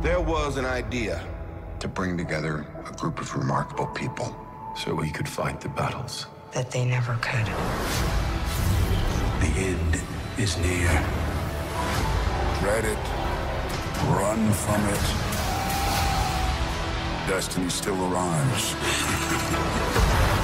There was an idea to bring together a group of remarkable people so we could fight the battles that they never could. The end is near. Dread it. Run from it. Destiny still arrives.